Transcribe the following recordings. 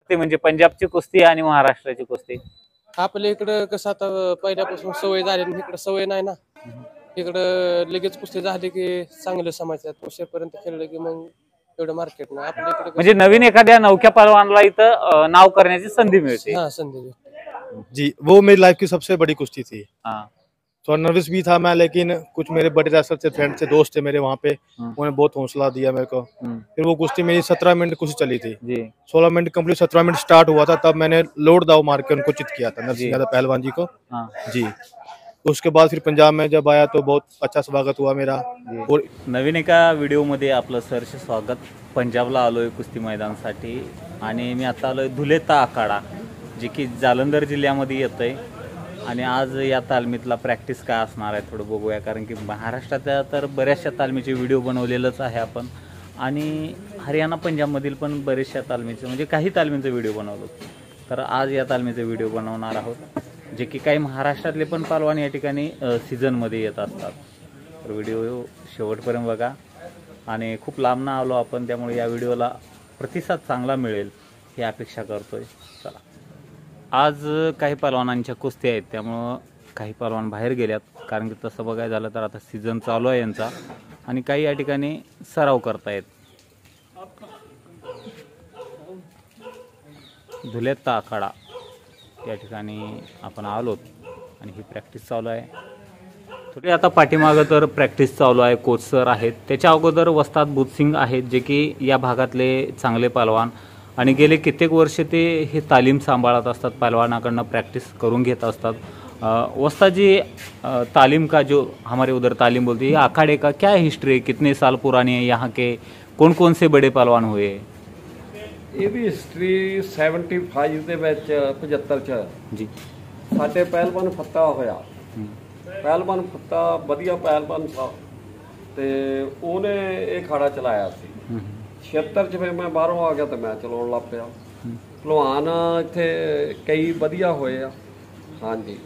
ते म्हणजे पंजाबची कुस्ती आणि महाराष्ट्राची कुस्ती. आपल्या इकडं कसं आता पहिल्यापासून सवय झाली, इकडं सवय नाही ना. इकडं लगेच कुस्ती झाली की चांगलं समजतात, उशीरपर्यंत खेळलं की मग एवढं मार्केट नाही. आपल्या इकडे म्हणजे नवीन एखाद्या नवख्या पहलवानला इथं नाव करण्याची संधी मिळते. हाँ संधी जी, वो मेरी लाइफ की सबसे बड़ी कुश्ती थी। हाँ। थोड़ा नर्वस भी था मैं, लेकिन कुछ मेरे बड़े रेसलर थे, फ्रेंड थे, दोस्त थे मेरे वहाँ पे, उन्होंने बहुत हौसला दिया मेरे को। फिर वो कुश्ती मेरी 17 मिनट कुश्ती चली थी जी। 16 मिनट कंप्लीट, 17 मिनट स्टार्ट हुआ था, तब मैंने लोड दाव मार के उनको चित किया था, नरसिंह यादव पहलवान जी को। हाँ। जी, उसके बाद फिर पंजाब में जब आया तो बहुत अच्छा स्वागत हुआ मेरा। और नवीन एका व्हिडिओमध्ये आपलं सहर्ष स्वागत। पंजाबला आलोय कुस्ती मैदानासाठी आणि मी आता आलोय धुलेता आखाडा, जे की जालंधर जिल्ह्यामध्ये येतंय। आणि आज या तालमीतला प्रॅक्टिस काय असणार आहे थोडं बघूया, कारण की महाराष्ट्राच्या तर बऱ्याचशा तालमीचे व्हिडिओ बनवलेलंच आहे आपण, आणि हरियाणा पंजाबमधील पण बरेचशा तालमीचे म्हणजे काही तालमींचे व्हिडिओ बनवलो। तर आज या तालमीचे व्हिडिओ बनवणार आहोत, जे की काही महाराष्ट्रातले पण पहलवान या ठिकाणी सीझनमध्ये येत असतात। तर व्हिडिओ शेवटपर्यंत बघा, आणि खूप लांबनं आलो आपण, त्यामुळे या व्हिडिओला प्रतिसाद चांगला मिळेल ही अपेक्षा करतोय। चला, आज काही पहलवानांच्या कुस्ती आहेत, त्यामुळं काही पहलवान बाहेर गेल्यात, कारण की तसं बघायला झालं तर आता सीझन चालू आहे यांचा, आणि काही या ठिकाणी सराव करतायत। धुलेता आखाडा या ठिकाणी आपण आलोत आणि ही प्रॅक्टिस चालू आहे। थोडी आता पाठीमागं तर प्रॅक्टिस चालू आहे, कोच सर आहेत, त्याच्या अगोदर वस्ताद बुधसिंग आहेत, जे की या भागातले चांगले पहलवान, आणि गेले कित्येक वर्ष ते हे तालीम सांभाळत असतात, पहलवानाकडनं प्रैक्टिस करून घेत असतात। वस्ताद जी, तालीम का जो हमारे उधर तालीम बोलती है, ये अखाड़े का क्या हिस्ट्री है, कितने साल पुरानी है, यहाँ के कौन कौन से बड़े पहलवान हुए? ये भी हिस्ट्री 75 ਦੇ ਵਿੱਚ 75 ਚ जी ਸਾਡੇ ਪਹਿਲਵਾਨ ਫੱਤਾ ਹੋਇਆ। ਪਹਿਲਵਾਨ ਫੱਤਾ ਵਧੀਆ ਪਹਿਲਵਾਨ ਸੀ ਤੇ ਉਹਨੇ ਇਹ ਖਾੜਾ ਚਲਾਇਆ ਸੀ। 76 ਚ ਫਿਰ ਮੈਂ ਬਾਹਰੋਂ ਆ ਗਿਆ ਤੇ ਮੈਂ ਚਲਾਉਣ ਲੱਗ ਪਿਆ। ਭਲਵਾਨ ਇੱਥੇ कई ਵਧੀਆ ਹੋਏ ਆ। हाँ जी।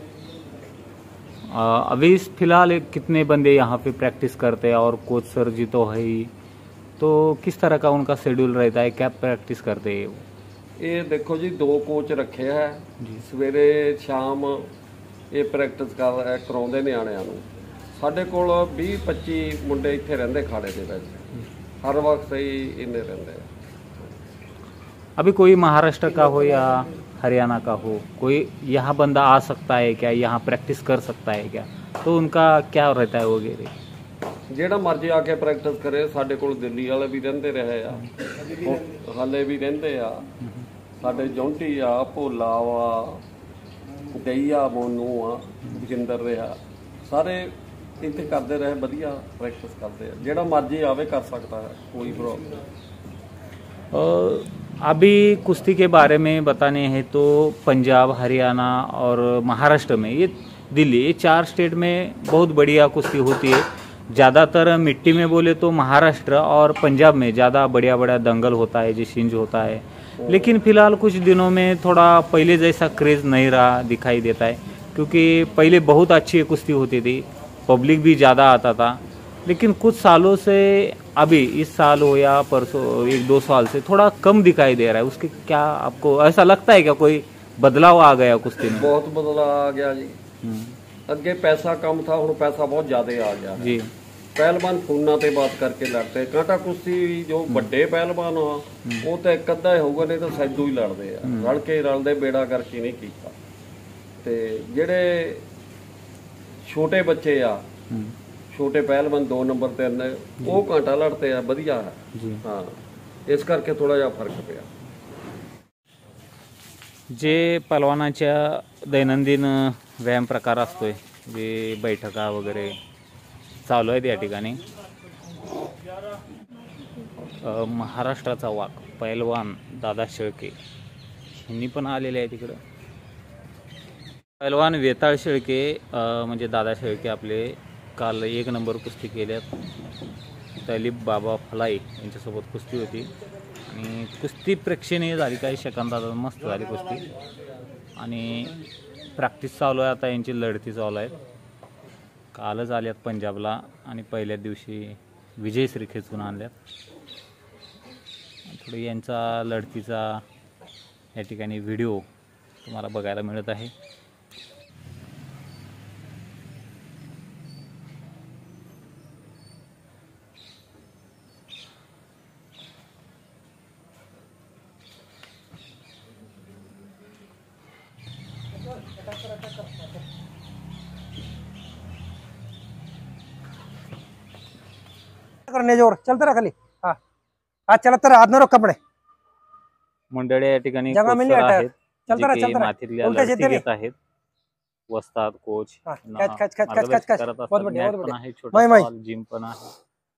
अभी फिलहाल कितने बंदे यहाँ पे प्रैक्टिस करते हैं, और कोच सर जी तो है ही, तो किस तरह का उनका शेड्यूल रहता है, क्या प्रैक्टिस करते हैं वो? ये देखो जी, 2 कोच रखे है, सवेरे शाम ये प्रैक्टिस कराਉਂਦੇ ਨਿਆਣਿਆਂ ਨੂੰ। ਸਾਡੇ ਕੋਲ 20-25 ਮੁੰਡੇ ਇੱਥੇ ਰਹਿੰਦੇ ਖਾੜੇ ਦੇ ਵਿੱਚ, हर वक्त ही इन्हें रहते हैं। अभी कोई महाराष्ट्र का हो या हरियाणा का हो, कोई यहाँ बंदा आ सकता है क्या, यहाँ प्रैक्टिस कर सकता है क्या, तो उनका क्या रहता है वगैरह? ਜਿਹੜਾ ਮਰਜ਼ੀ ਆ ਕੇ ਪ੍ਰੈਕਟਿਸ ਕਰੇ। ਸਾਡੇ ਕੋਲ ਦਿੱਲੀ ਵਾਲੇ ਵੀ ਰਹਿੰਦੇ ਰਹੇ ਆ, ਹਾਲੇ ਵੀ ਰਹਿੰਦੇ ਆ, ਸਾਡੇ ਜੌਂਟੀ ਆ, ਭੋਲਾ ਵਾ, ਗਈਆ, ਮੋਨੂ ਆ, ਬਜਿੰਦਰ ਰਿਹਾ, ਸਾਰੇ ਇੱਥੇ करते रहे, बढ़िया प्रैक्टिस करते हैं। ਜਿਹੜਾ मर्जी आवे कर सकता है, कोई प्रॉब्लम। अभी कुश्ती के बारे में बताने हैं तो पंजाब, हरियाणा और महाराष्ट्र में, ये दिल्ली, ये 4 स्टेट में बहुत बढ़िया कुश्ती होती है। ज़्यादातर मिट्टी में बोले तो महाराष्ट्र और पंजाब में ज़्यादा बढ़िया बढ़िया दंगल होता है, जिशिंज होता है। लेकिन फिलहाल कुछ दिनों में थोड़ा पहले जैसा क्रेज़ नहीं रहा, दिखाई देता है, क्योंकि पहले बहुत अच्छी कुश्ती होती थी, पब्लिक भी ज़्यादा आता था। लेकिन कुछ सालों से, अभी इस साल हो या परसों 1-2 साल से थोड़ा कम दिखाई दे रहा है। उसके क्या आपको ऐसा लगता है क्या, कोई बदलाव आ गया कुश्ती में? बहुत बदलाव आ गया जी। अगे पैसा कम था, हुण पैसा बहुत ज़्यादा आ गया जी। पहलवान फोना ते बात करके लड़ते, कांटा कुश्ती जो बड़े पहलवान आ वो तो एक अद्धा ही होगा, नहीं तो सैदू ही लड़ते हैं, रल के रलते बेड़ा करके नहीं किया। ते जेड़े छोटे बच्चे आ, छोटे पहलवान 2 नंबर 3 वो घंटा लड़ते हैं, बढ़िया है। हाँ, इस करके थोड़ा जा फर्क पिया। जे पहलवानाच्या दैनंदिन व्यायाम प्रकार असतोय, जे बैठका वगैरे चालू आहेत या ठिकाणी, महाराष्ट्राचा वाघ पहलवान दादा शेळके यांनी पण आलेले आहे तिकडं। पहलवान वेताळ शेळके, म्हणजे दादा शेळके आपले काल 1 नंबर कुस्ती केल्यात। तलीब बाबा फलाई यांच्यासोबत कुस्ती होती, आणि कुस्ती प्रेक्षणीय झाली, काही सेकंदात मस्त झाली कुस्ती, आणि प्रॅक्टिस चालू आहे आता, यांची लढती चालू आहेत। कालच आल्यात पंजाबला, आणि पहिल्याच दिवशी विजयश्री खेचून आणल्यात। थोडी यांचा लढतीचा या ठिकाणी व्हिडिओ तुम्हाला बघायला मिळत आहे. करने जोर चलते रहा खाली. हाँ आज चलते रहा, हाथ न रोक कपड़े. मंडळी या ठिकाणी जगह में नहीं कोचर हटा. आहेत चलता रहा, जे चलता रहा. मातीतल्या उलटे लढती सीधे घेत आहेत. वस्ताद कोच हाँ, यांना catch catch catch catch catch मार्गदर्शन कैच. करत बहुत असतात. बढ़िया, मॅट बहुत पण बढ़िया. आहे, माई, माई. छोटा जिम पण आहे.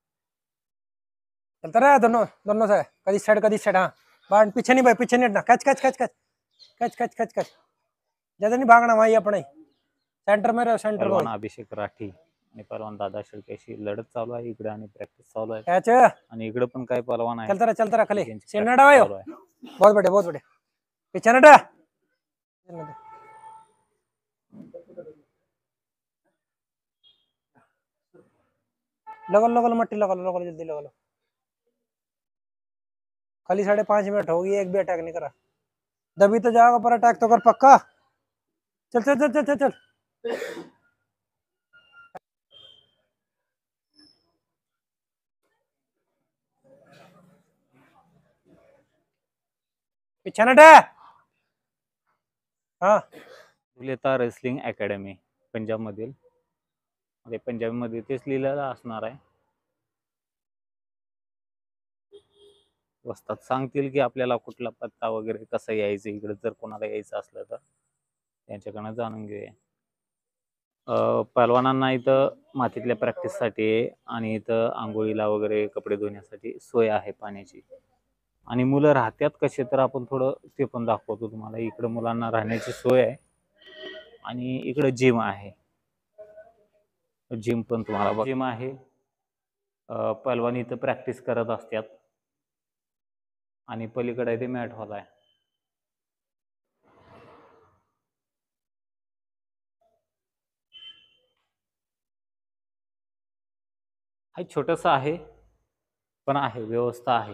चलता रहा दोनों दोनों से, कदी साइड. हाँ बाहर पीछे नहीं भाई, पीछे नहीं हटना. Catch catch catch catch catch catch catch catch. ज्यादा नहीं भागना भाई, अपने सेंटर में रहो, सेंटर पहलवान में. अभिषेक राठी आणि पहलवान दादा शेळकेशी लढत चालू आहे इकडे आणि प्रॅक्टिस चालू आहे. कैच. आणि इकडे पण काही पहलवान आहे. चलता रहा खाली. त्यांची सीन practice हटा भाई. चालू आहे. बहुत बढ़िया, बहुत बढ़िया. पीछे हटा. लगल मट्टी लगल जल्दी लगल. खाली 5.5 मिनट होगी, एक भी अटैक नहीं करा. दबी तो जाओगा पर अटैक तो कर पक्का. चल चल चल चल चल चल. पीछे हटा. हाँ धुलेता रेसलिंग अकॅडमी पंजाब मधील, म्हणजे पंजाबी मध्ये तेच लिहिलेलं असणार आहे. वस्ताद सांगतील की आपल्याला कुठला पत्ता वगैरे कसं यायचं इकडे, जर कोणाला यायचं असलं तर त्यांच्याकडनं जाणून घेऊया. पहलवानांना इथं मातीतल्या प्रॅक्टिससाठी आणि इथं आंघोळीला वगैरे कपडे धुण्यासाठी सोय आहे पाण्याची. आणि मुलं राहत्यात कसे तर आपण थोडं ते पण दाखवतो तुम्हाला. इकडं मुलांना राहण्याची सोय आहे आणि इकडं जिम आहे. जिम पण तुम्हाला जिम आहे. पहलवान इथं प्रॅक्टिस करत असतात आणि पलीकडे ते मॅट हॉल आहे. हा छोटस आहे पण आहे, व्यवस्था आहे.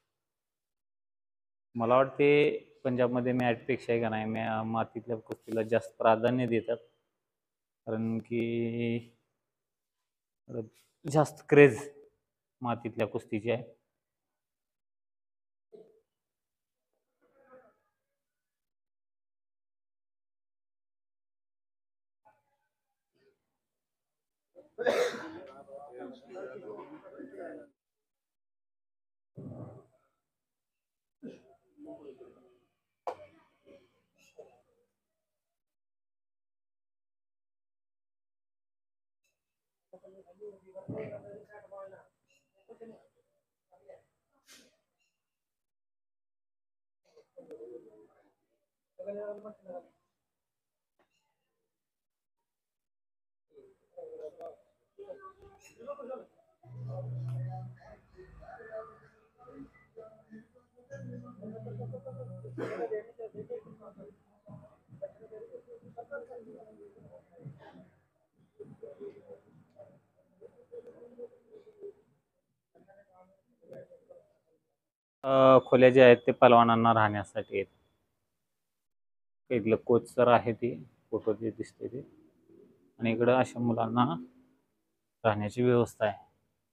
मला वाटते पंजाबमध्ये मॅटपेक्षा का नाही मातीतल्या कुस्तीला जास्त प्राधान्य देतात, कारण की जास्त क्रेज मातीतल्या कुस्तीची आहे. खोल्या जे आहेत ते पहलवानांना राहण्यासाठी आहेत. इथलं कोच सर आहे ते फोटो जे दिसते ते, आणि इकडं अशा मुलांना राहण्याची व्यवस्था आहे.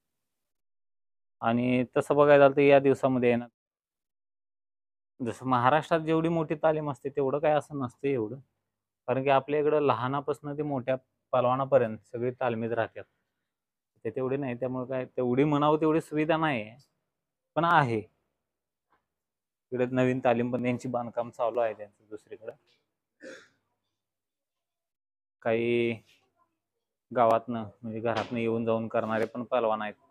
आणि तसं बघायला तर या दिवसामध्ये आहे ना, जसं महाराष्ट्रात जेवढी मोठी तालीम असते तेवढं काय असं नसतं एवढं, कारण की आपल्या इकडं लहानापासून ते मोठ्या पहलवानापर्यंत सगळी तालमीत राहतात. ते तेवढे नाही, त्यामुळे काय तेवढी म्हणावं तेवढी सुविधा नाही पण आहे. इकडे नवीन तालीम पण त्यांची बांधकाम चालू आहे त्यांचं दुसरीकडे. काही गावातनं म्हणजे घरातनं येऊन जाऊन करणारे पण पहलवान आहेत.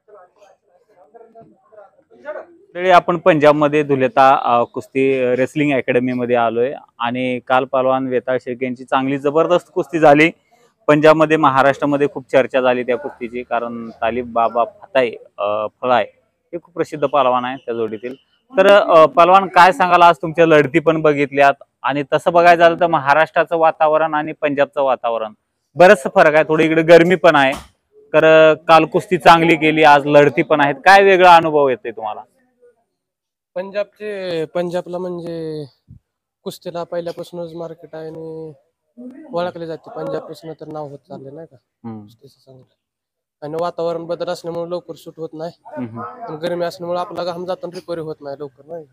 तरी आपण पंजाबमध्ये धुलेता कुस्ती रेसलिंग अकॅडमीमध्ये आलोय आणि काल पहलवान वेताळ शेळके यांची चांगली जबरदस्त कुस्ती झाली। पंजाबमध्ये महाराष्ट्रामध्ये खूप चर्चा झाली त्या कुस्तीची, कारण तालिब बाबा फळाय हे खूप प्रसिद्ध पहलवान आहे त्या जोडीतील। तर पहलवान काय सांगाल, आज तुमच्या लढती पण बघितल्यात आणि तसं बघायचं झालं तर महाराष्ट्राचं वातावरण आणि पंजाबचं वातावरण बरंच फरक आहे, थोडी इकडे गरमी पण आहे। तर काल कुस्ती चांगली केली, आज लढती पण आहेत, काय वेगळा अनुभव येतोय तुम्हाला? पंजाबला म्हणजे कुस्तीला पहिल्यापासूनच मार्केट आहे आणि ओळखले जाते। पंजाबपासून तर नाव होत चालले नाही का कुस्तीचं चांगलं, आणि वातावरण बदल असल्यामुळे लवकर सूट होत नाही आणि गरमी असल्यामुळे आपला घाम जाताना रिपेअर होत नाही लवकर नाही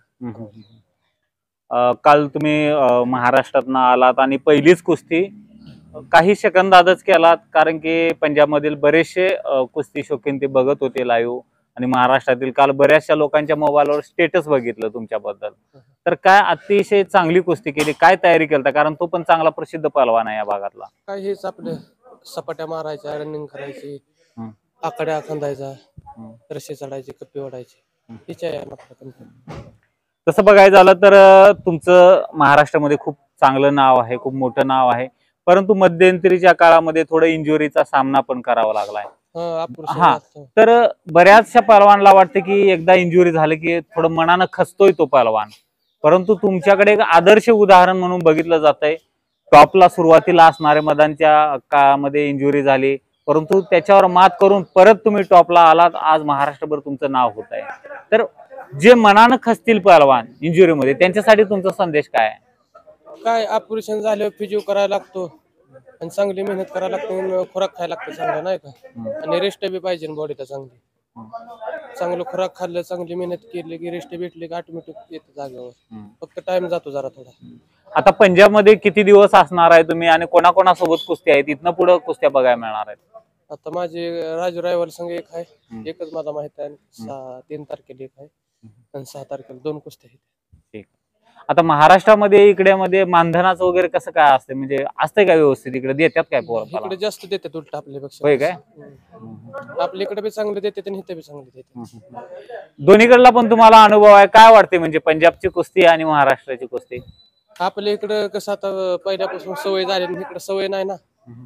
का। काल तुम्ही महाराष्ट्रातनं आलात आणि पहिलीच कुस्ती काही सेकंदातच केलात, कारण की पंजाबमधील बरेचसे कुस्ती शौकीन ते बघत होते लाईव्ह, आणि महाराष्ट्रातील काल बऱ्याचशा लोकांच्या मोबाईलवर स्टेटस बघितलं तुमच्याबद्दल। तर काय अतिशय चांगली कुस्ती केली, काय तयारी केली, कारण तो पण चांगला प्रसिद्ध पहलवान आहे या भागातला? काय हेच आपले सपाट्या मारायच्या, रनिंग करायची, आकड्या खांदायचा, रस्से चढायचे, कप्पी ओढायची, हिच आहे आपलं। तसं बघायचं झालं तर तुमचं महाराष्ट्रामध्ये खूप चांगलं नाव आहे, खूप मोठं नाव आहे, परंतु मध्यंतरीच्या काळामध्ये थोडं इंजुरीचा सामना पण करावा लागलाय। हा, तर बऱ्याचशा पहलवानला वाटतं की एकदा इंजुरी झाली की थोडं मनानं खचतोय तो पहलवान, परंतु तुमच्याकडे एक आदर्श उदाहरण म्हणून बघितलं जातंय। टॉपला सुरुवातीला असणाऱ्या मदांच्या काळामध्ये इंजुरी झाली, परंतु त्याच्यावर मात करून परत तुम्ही टॉपला आलात, आज महाराष्ट्रभर तुमचं नाव होत आहे। तर जे मनानं खचतील पहलवान इंजुरीमध्ये, त्यांच्यासाठी तुमचा संदेश काय आहे? काय ऑपरेशन झाल्यावर फिजिओ करायला लागतो आणि चांगली मेहनत करायला लागतो, खुराक खायला लागतो चांगला नाही का, आणि रेस्ट बी पाहिजे बॉडीला चांगली। चांगलं खुराक खाल्लं, चांगली मेहनत केली की रेस्ट भेटली की ऑटोमॅटिक येतं जागेवर, फक्त टाइम जातो जरा थोडा। आता पंजाबमध्ये किती दिवस असणार आहे तुम्ही आणि कोणाकोणासोबत कुस्ती आहेत, इथनं पुढे कुस्त्या बघायला मिळणार आहेत? आता माझे राजू रायवाल संघ एक आहे, एकच मला माहित आहे, 3 तारखेला एक आहे आणि 6 तारखेला 2 कुस्त्या आहेत। ठीक। आता महाराष्ट्रामध्ये इकडे मध्ये मानधनाचं वगैरे कसं काय असतं, म्हणजे असतंय का व्यवस्थित, इकडे देतात काय पोराला? इकडे जास्त देतात उलट आपल्यापेक्षा। होय काय? आपल्या इकडे बी चांगले देतात आणि इथे बी चांगले देतात। दोन्हीकडला पण तुम्हाला अनुभव आहे, काय वाटते म्हणजे पंजाबची कुस्ती आणि महाराष्ट्राची कुस्ती? आपल्या इकडं कसं आता पहिल्यापासून सवय झाली, इकडे सवय नाही ना,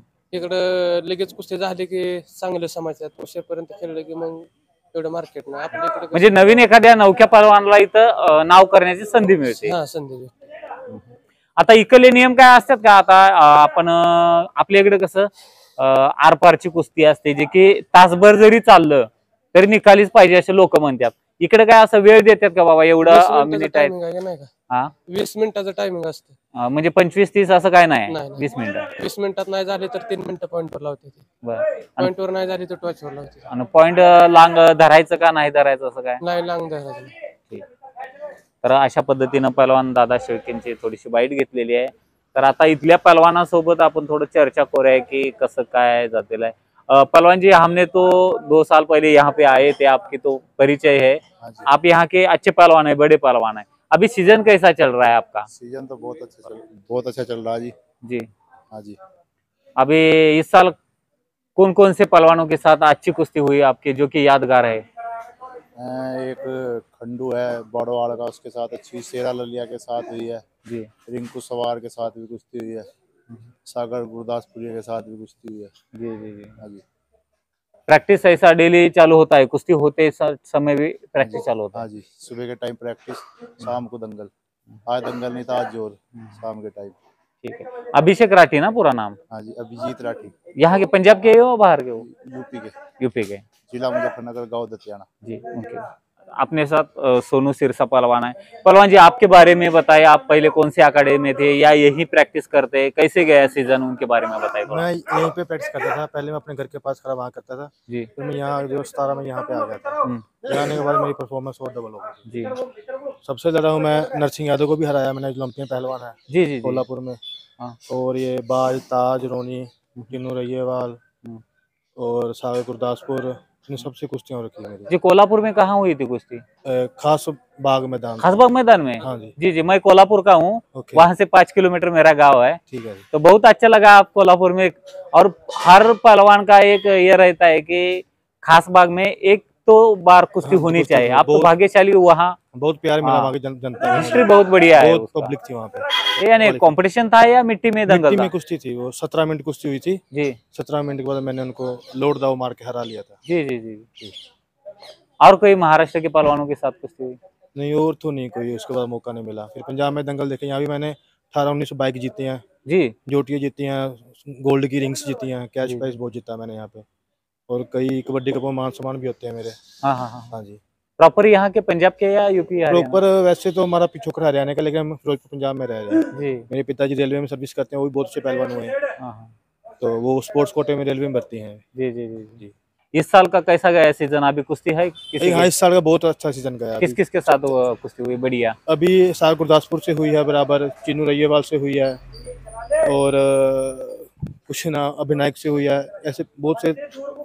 इकडं लगेच कुस्ती झाली की चांगलं समजतात, उशीरपर्यंत खेळलं की मग एवढं मार्केट नाही। आपल्या इकडे म्हणजे नवीन एखाद्या नवख्या पहलवानला इथं नाव करण्याची संधी मिळते। हा, संधी भेटते। आता इकडले नियम काय असतात का? आता आपण आपल्या इकडे कसं आरपारची कुस्ती असते, जे की तासभर जरी चाललं तरी निकालीच पाहिजे असे लोक म्हणतात, इकडे काय असं वेळ देतात का बाबा एवढं मिनिट आहे? नाही का, हा, 20 मिनिटाचं टायमिंग असतं, म्हणजे 25-30 असं काय नाही? नाही, 20 मिनिटं। 20 मिनिटात नाही झाले तर 3 मिनिटं पॉईंटवर लावते, पॉईंटवर नाही झाली तर टॉचवर लावते। आणि पॉइंट लांग धरायचं का नाही धरायचं असं काय? नाही, लांग धरायचं। तर अशा पद्धतीनं पहलवान दादा शेळकेंची थोडीशी बाईट घेतलेली आहे। तर आता इथल्या पहलवानासोबत आपण थोडं चर्चा करूया की कसं काय जातेलं आहे। पहलवान जी, हमने तो 2 साल पहले यहाँ पे आए थे, आपकी तो परिचय है, आप यहाँ के अच्छे पहलवान है, बड़े पहलवान है। अभी सीजन कैसा चल रहा है आपका? सीजन तो बहुत अच्छा चल रहा है जी। जी हाँ जी। अभी इस साल कौन कौन से पहलवानों के साथ अच्छी कुश्ती हुई आपकी जो कि यादगार है? एक खंडू है बड़वाड़ का, उसके साथ अच्छी, शेरा ललिया के साथ हुई है जी, रिंकू सवार के साथ भी कुश्ती हुई है, सागर गुरदासपुरी के साथ भी कुश्ती हुई है। जी जी जी। हाँ जी। प्रैक्टिस ऐसा डेली चालू होता है, कुश्ती होते समय भी प्रैक्टिस चालू होता है? हाँ जी, सुबह के टाइम प्रैक्टिस, शाम को दंगल। आज दंगल नहीं था, आज जोर, शाम के टाइम। ठीक है। अभिषेक राठी ना पूरा नाम? हाँ जी, अभिजीत राठी। यहाँ के पंजाब के हो बाहर के हो? यूपी के, यूपी के। जिला मुजफ्फरनगर, गाँव दतियाना। जी, ओके। अपने साथ सोनू सिरसा पहलवान है। पहलवान जी, आपके बारे में बताइए, आप पहले कौन से अखाड़े में थे या यही प्रैक्टिस करते, कैसे गया सीजन, उनके बारे में बताइए। मैं यहीं पे प्रैक्टिस करता था, पहले मैं अपने घर के पास खड़ा वहाँ करता था जी। फिर मैं यहाँ 2017 में यहाँ पे आ गया था। यहाँ आने के बाद मेरी परफॉर्मेंस और डबल हो गई जी। सबसे ज्यादा हूँ मैं नरसिंह यादव को भी हराया मैंने, ओलंपियन पहलवान है जी जी कोल्हापुर में। हाँ। और ये बाज, ताज, रोनी, किन्नू रैयेवाल और सागर गुरदासपुर, इन सबसे कुश्तियां हो रखी है मेरी। जी, कोल्हापुर में कहाँ हुई थी कुश्ती? खास बाग मैदान। खासबाग मैदान में? हाँ जी। जी जी, मैं कोल्हापुर का हूँ, वहाँ से 5 किलोमीटर मेरा गांव है। ठीक है। तो बहुत अच्छा लगा आप कोल्हापुर में, और हर पहलवान का एक ये रहता है कि खासबाग में एक तो बार कुश्ती हाँ, होनी कुश्ती चाहिए। थी, आप तो बहुत- भाग्यशाली हो वहाँ, बहुत प्यार मिला हाँ। वहाँ की जनता का। हिस्ट्री बहुत बढ़िया है बहुत उसका। पब्लिक थी वहाँ पे। ये यानी कंपटीशन था या मिट्टी में दंगल मिट्टी था? में कुश्ती थी, वो 17 मिनट कुश्ती हुई थी। जी 17 मिनट के बाद मैंने उनको लोड दाव मार के हरा लिया था। जी जी जी। और कोई महाराष्ट्र के पहलवानों के साथ कुश्ती हुई? नहीं और तो नहीं कोई, उसके बाद मौका नहीं मिला। फिर पंजाब में दंगल देखे, यहाँ भी मैंने 18-19 बाइक जीती हैं, जी जोटियाँ जीती हैं, गोल्ड की रिंग्स जीती हैं, कैश जी। प्राइज बहुत जीता मैंने यहाँ पे। और कई कबड्डी कप में मान सम्मान भी होते हैं मेरे। हाँ हाँ हाँ। हाँ जी। प्रॉपर यहाँ के पंजाब के या यूपी हरियाणा? प्रॉपर वैसे तो हमारा पिछोकड़ा हरियाणा का, लेकिन हम फिरोजपुर पंजाब में रह रहे हैं। जी मेरे पिताजी रेलवे में सर्विस करते हैं, वो भी बहुत अच्छे पहलवान हुए हैं, हाँ हाँ। तो वो स्पोर्ट्स कोटे में रेलवे में भर्ती हैं। जी जी जी जी। इस साल का कैसा गया सीजन? अभी कुश्ती है किसी हाँ, के? इस साल का बहुत अच्छा सीजन गया। किस किस के साथ वो कुश्ती हुई? बढ़िया। अभी सार गुरदासपुर से हुई है बराबर, चिन्नू रैयेवाल से हुई है, और कुछ ना अभिनायक से हुई है। ऐसे बहुत से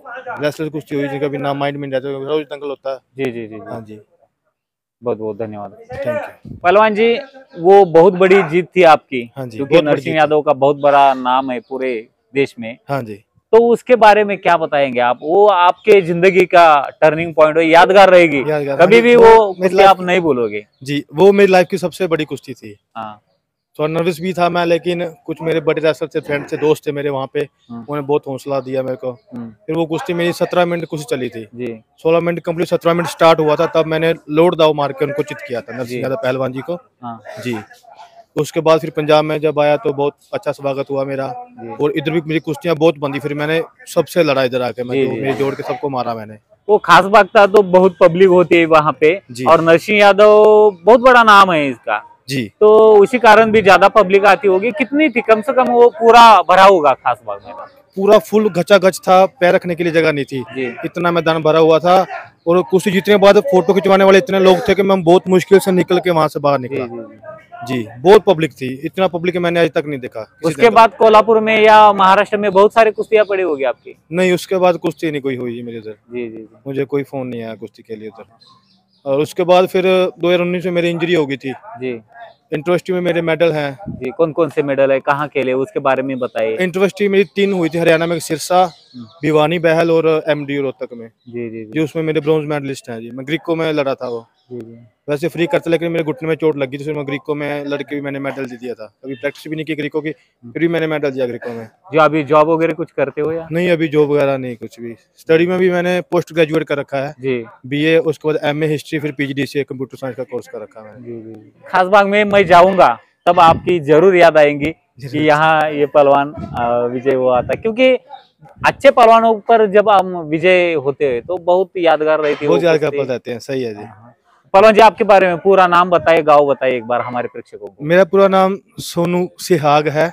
रेसलर कुश्ती हुई जिनका भी नाम माइंड में नहीं रहता, रोज दंगल होता है। जी जी जी हाँ जी। जी, बहुत बहुत धन्यवाद। Thank you. पहलवान जी, वो बहुत बड़ी जीत थी आपकी, हाँ जी, क्योंकि बहुत बड़ी नरसिंह जीत यादव का बहुत बड़ा नाम है पूरे देश में। हाँ जी। तो उसके बारे में क्या बताएंगे आप? वो आपके जिंदगी का टर्निंग पॉइंट हो, यादगार रहेगी, यादगार, कभी हाँ जी, भी वो वो मेरी कुश्ती लाइफ आप की- नहीं भूलोगे। जी, वो मेरी लाइफ की सबसे बड़ी कुश्ती थी। हाँ थोड़ा नर्वस भी था मैं, लेकिन कुछ मेरे बड़े रेसलर थे, फ्रेंड थे, दोस्त थे मेरे वहाँ पे, उन्होंने बहुत हौसला दिया मेरे को। फिर वो कुश्ती मेरी 17 मिनट कुश्ती चली थी। जी 16 मिनट कंप्लीट, 17 मिनट स्टार्ट हुआ था, तब मैंने लोड दाव मार के उनको चित किया था, जी। नरसिंह यादव पहलवान जी को। हाँ जी। उसके बाद फिर पंजाब में जब आया तो बहुत अच्छा स्वागत हुआ मेरा, और इधर भी मेरी कुश्तियाँ बहुत बंदी, फिर मैंने सबसे लड़ा इधर आके, मैं जी, जो जी, मेरे जी। जोड़ के सबको मारा मैंने। वो खास बात था, तो बहुत पब्लिक होती है वहाँ पे, जी। और नरसिंह यादव बहुत बड़ा नाम है इसका, जी। तो उसी कारण भी ज्यादा पब्लिक आती होगी। कितनी थी? कम से कम वो पूरा भरा होगा खास बाग में? पूरा फुल घचा घच था, पैर रखने के लिए जगह नहीं थी, जी इतना मैदान भरा हुआ था। और कुश्ती जीतने के बाद फोटो खिंचवाने वाले इतने लोग थे कि मैं बहुत मुश्किल से निकल के वहां से बाहर जी निकला। जी जी। जी, बहुत पब्लिक थी, इतना पब्लिक मैंने आज तक नहीं देखा किसी उसके जगह। बाद कोल्हापुर में या महाराष्ट्र में बहुत सारी कुश्तियां पड़ी होगी आपकी? नहीं, उसके बाद कुश्ती नहीं कोई हुई मेरे इधर, जी जी जी मुझे कोई फोन नहीं आया कुश्ती के लिए उधर। और उसके बाद फिर 2019 में मेरी इंजरी हो गई थी। जी इंटरवर्सिटी में मेरे मेडल हैं। जी। कौन कौन से मेडल है, कहाँ खेले, उसके बारे में बताइए। इंटरवर्सिटी मेरी 3 हुई थी, हरियाणा में सिरसा, भिवानी, बहल और एमडी रोहतक में। जी जी जी, जी उसमें मेरे ब्रॉन्ज मेडलिस्ट हैं जी। मैं ग्रीको में लड़ा था वो, जी जी। वैसे फ्री करता, लेकिन मेरे घुटने में चोट लगी थी, तो फिर मैं ग्रीको में लड़के भी मैंने मेडल दे दिया था। कभी प्रैक्टिस भी नहीं की ग्रीको की, फिर भी मैंने मेडल दिया ग्रीको में। जो अभी जॉब वगैरह कुछ करते हो या? नहीं, अभी जॉब वगैरह नहीं, कुछ भी। स्टडी में भी मैंने पोस्ट ग्रेजुएट कर रखा है, जी बीए, उसके बाद एमए हिस्ट्री, फिर पीजीडीसीए कंप्यूटर साइंस का कोर्स कर रखा है मैंने। जी जी। खास बाग में मैं जाऊंगा तब आपकी जरूर याद आएंगी कि यहाँ ये पहलवान विजय हुआ था, क्योंकि अच्छे पहलवानों पर जब हम विजय होते हैं तो बहुत यादगार रहती है बहुत वो यादगार कुश्ती। पल रहते हैं, सही है जी। पहलवान जी, आपके बारे में पूरा नाम बताइए, गाँव बताइए एक बार हमारे प्रेक्षकों को। मेरा पूरा नाम सोनू सिहाग है,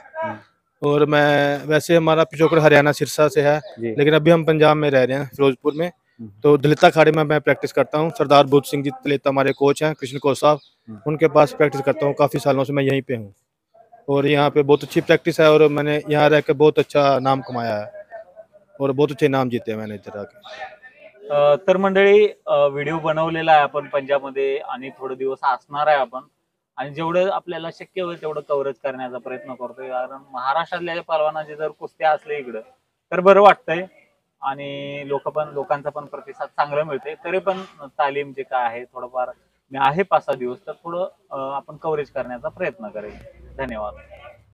और मैं वैसे हमारा पिछोकड़ हरियाणा सिरसा से है, जी। लेकिन अभी हम पंजाब में रह रहे हैं, फिरोजपुर में। तो दलिता अखाड़े में मैं प्रैक्टिस करता हूँ। सरदार बुद्ध सिंह जी दलिता हमारे कोच हैं, कृष्ण कौर साहब, उनके पास प्रैक्टिस करता हूँ। काफी सालों से मैं यहीं पे हूँ, और यहाँ पे बहुत अच्छी प्रैक्टिस है, और मैंने यहाँ रह के बहुत अच्छा नाम कमाया है, और बहुत अच्छे नाम जीते हैं मैंने इधर आके। तर मंडळी, व्हिडिओ बनवलेला आहे आपण पंजाबमध्ये, आणि थोडे दिवस असणार आहे आपण, आणि जेवढं आपल्याला शक्य होईल तेवढं कव्हरेज करण्याचा प्रयत्न करतोय, कारण महाराष्ट्रातल्या पहलवानाचे जर कुस्त्या असले इकडं तर बरं वाटतंय, आणि लोकांचा पण प्रतिसाद चांगला मिळतोय। तरी पण तालीम जे काय आहे थोडंफार मी आहे 5-6 दिवस, तर थोडं आपण कव्हरेज करण्याचा प्रयत्न करेल। धन्यवाद।